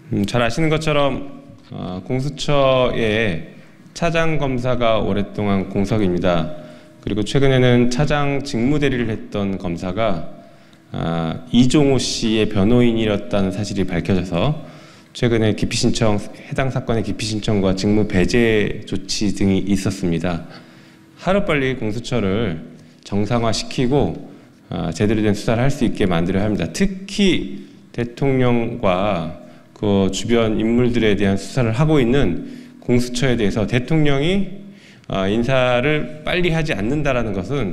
잘 아시는 것처럼 공수처의 차장 검사가 오랫동안 공석입니다. 그리고 최근에는 차장 직무대리를 했던 검사가 이종호 씨의 변호인이었다는 사실이 밝혀져서 최근에 기피 신청, 해당 사건의 기피 신청과 직무 배제 조치 등이 있었습니다. 하루빨리 공수처를 정상화시키고 제대로 된 수사를 할 수 있게 만들어야 합니다. 특히 대통령과 그 주변 인물들에 대한 수사를 하고 있는 공수처에 대해서 대통령이 인사를 빨리 하지 않는다라는 것은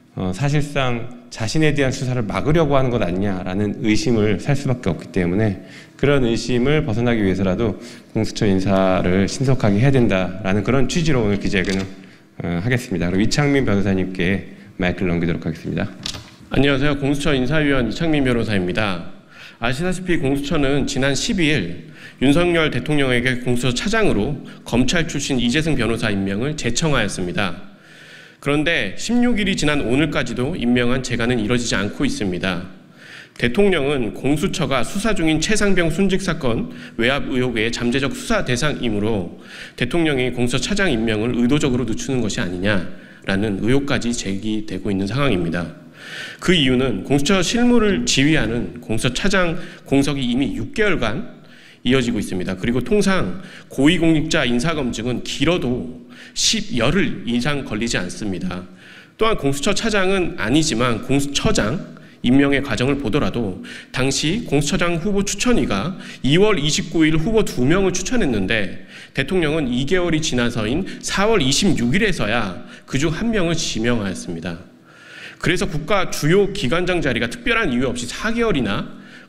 사실상 자신에 대한 수사를 막으려고 하는 것 아니냐라는 의심을 살 수밖에 없기 때문에 그런 의심을 벗어나기 위해서라도 공수처 인사를 신속하게 해야 된다라는 그런 취지로 오늘 기자회견을 하겠습니다. 그럼 이창민 변호사님께 마이크를 넘기도록 하겠습니다. 안녕하세요. 공수처 인사위원 이창민 변호사입니다. 아시다시피 공수처는 지난 12일 윤석열 대통령에게 공수처 차장으로 검찰 출신 이재승 변호사 임명을 제청하였습니다. 그런데 16일이 지난 오늘까지도 임명한 재가는 이뤄지지 않고 있습니다. 대통령은 공수처가 수사 중인 최상병 순직 사건 외압 의혹의 잠재적 수사 대상이므로 대통령이 공수처 차장 임명을 의도적으로 늦추는 것이 아니냐라는 의혹까지 제기되고 있는 상황입니다. 그 이유는 공수처 실무를 지휘하는 공수처 차장 공석이 이미 6개월간 이어지고 있습니다. 그리고 통상 고위공직자 인사검증은 길어도 10여일 이상 걸리지 않습니다. 또한 공수처 차장은 아니지만 공수처장 임명의 과정을 보더라도 당시 공수처장 후보 추천위가 2월 29일 후보 2명을 추천했는데 대통령은 2개월이 지나서인 4월 26일에서야 그중 1명을 지명하였습니다. 그래서 국가 주요 기관장 자리가 특별한 이유 없이 4개월이나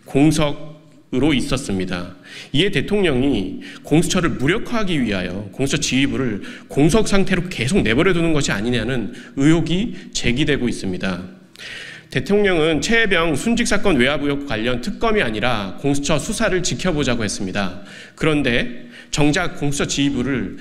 공석으로 있었습니다. 이에 대통령이 공수처를 무력화하기 위하여 공수처 지휘부를 공석 상태로 계속 내버려두는 것이 아니냐는 의혹이 제기되고 있습니다. 대통령은 최혜병 순직 사건 외압 의혹 관련 특검이 아니라 공수처 수사를 지켜보자고 했습니다. 그런데 정작 공수처 지휘부를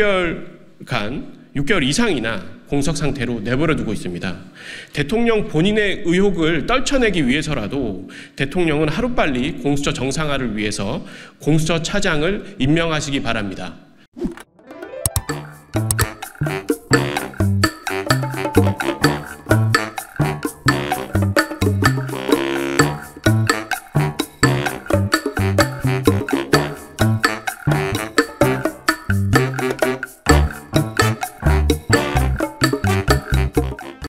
6개월 이상이나 공석 상태로 내버려두고 있습니다. 대통령 본인의 의혹을 떨쳐내기 위해서라도 대통령은 하루빨리 공수처 정상화를 위해서 공수처 차장을 임명하시기 바랍니다.